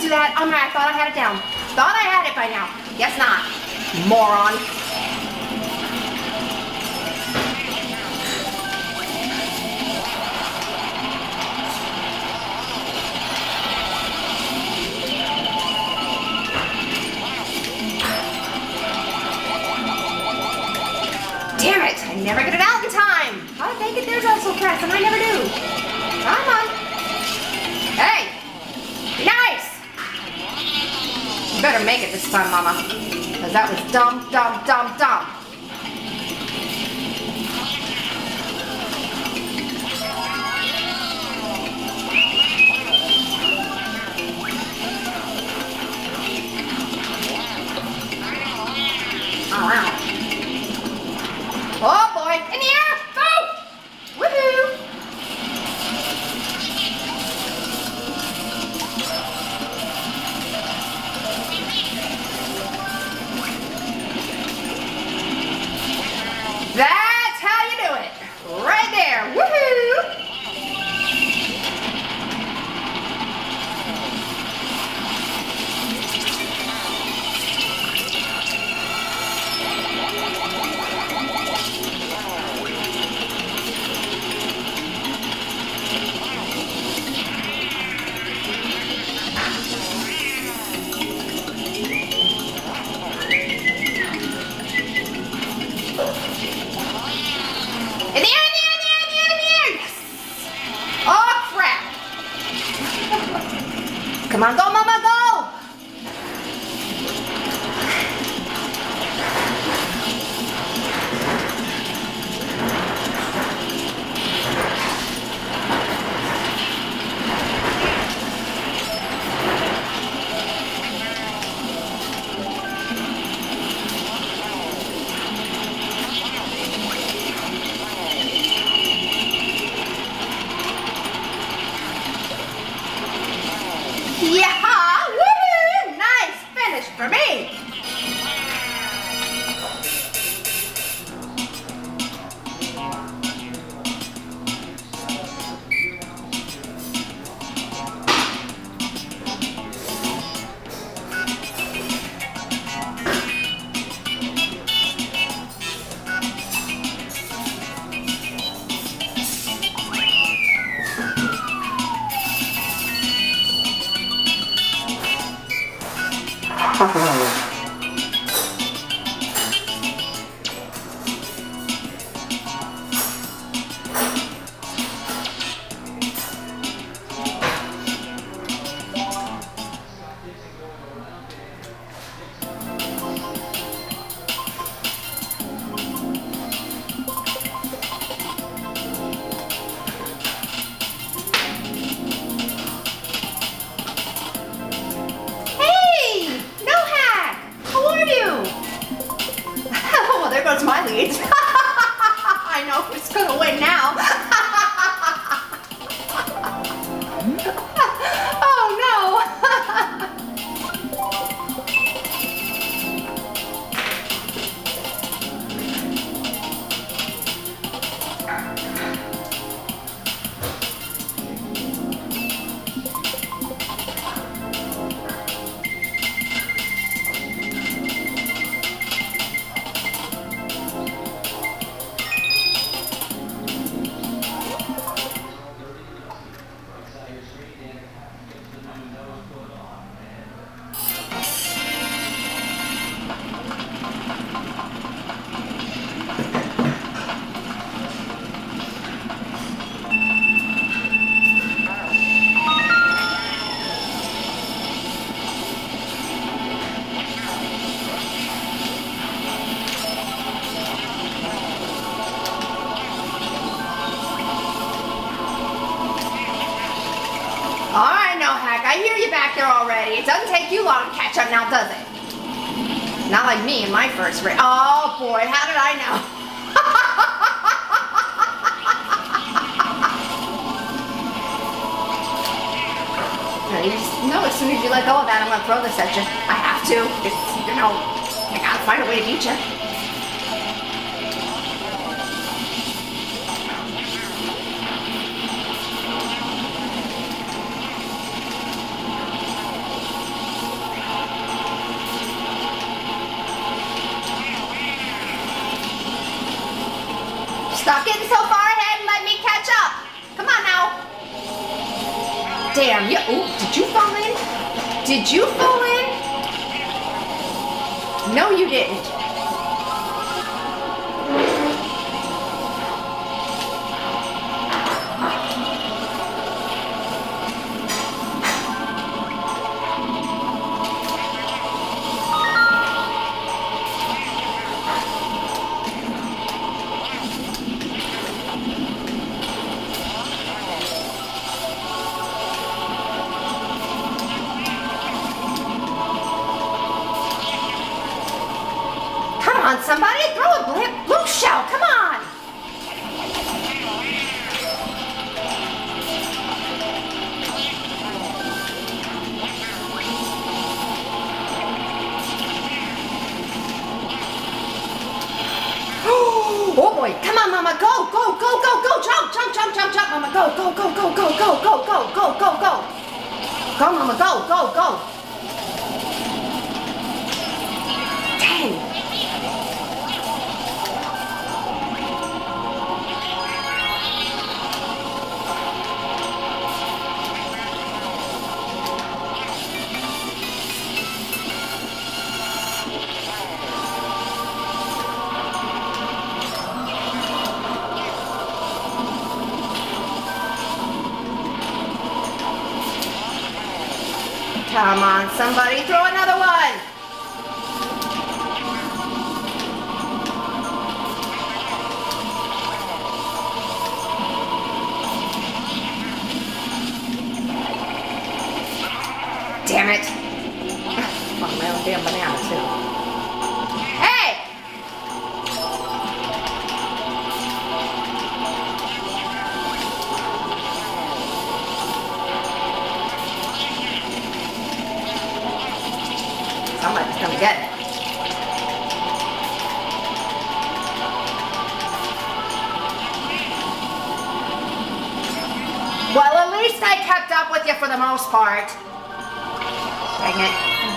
do that. Oh my, I thought I had it down. Thought I had it by now. Guess not. Moron. Damn it! I never get it out in time! How did they get theirs out so fast and I never do? Come on! Hey! Be nice! You better make it this time, Mama. Because that was dumb, dumb, dumb, dumb. Wow. Oh boy, in the air, go! Woohoo! That's how you do it, right there, woohoo! Come on, go, Mama, go! Yeah! Woohoo! Nice finish for me! Goes my lead. I know who's gonna win now. Oh no. Alright, no hack, I hear you back there already. It doesn't take you long to catch up now, does it? Not like me in my first race. Oh boy, how did I know? You just know as soon as you let go of that, I'm gonna throw this at you. I have to. It's, you know, I gotta find a way to beat you. damn, you, ooh, did you fall in? Did you fall in? No, you didn't. Come on, somebody, throw a blue shell, come on! Oh boy, come on, Mama, go, go, go, go, go, jump, jump, jump, jump, jump, Mama, go, go, go, go, go, go, go, go, go, go, go. Go, Mama, go, go, go. 10. Come on, somebody, throw another one. Damn it. Oh, my own damn banana, too. Hey! Somebody's gonna get it. Well, at least I kept up with you for the most part. Dang it.